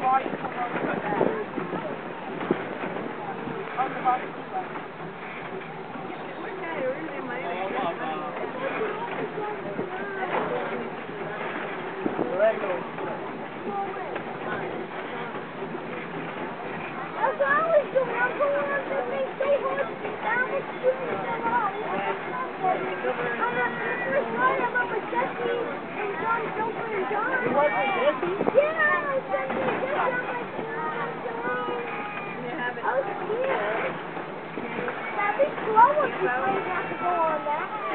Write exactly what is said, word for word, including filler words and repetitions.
why you come over with that. On the bus. As long as the number one that they say horse down the street is along. On the first ride I'm up with Jesse and John Joker and John. It wasn't Jesse? Yeah, I said to Jesse, I'm like, I was scared. That'd be slow if you told not to go on that.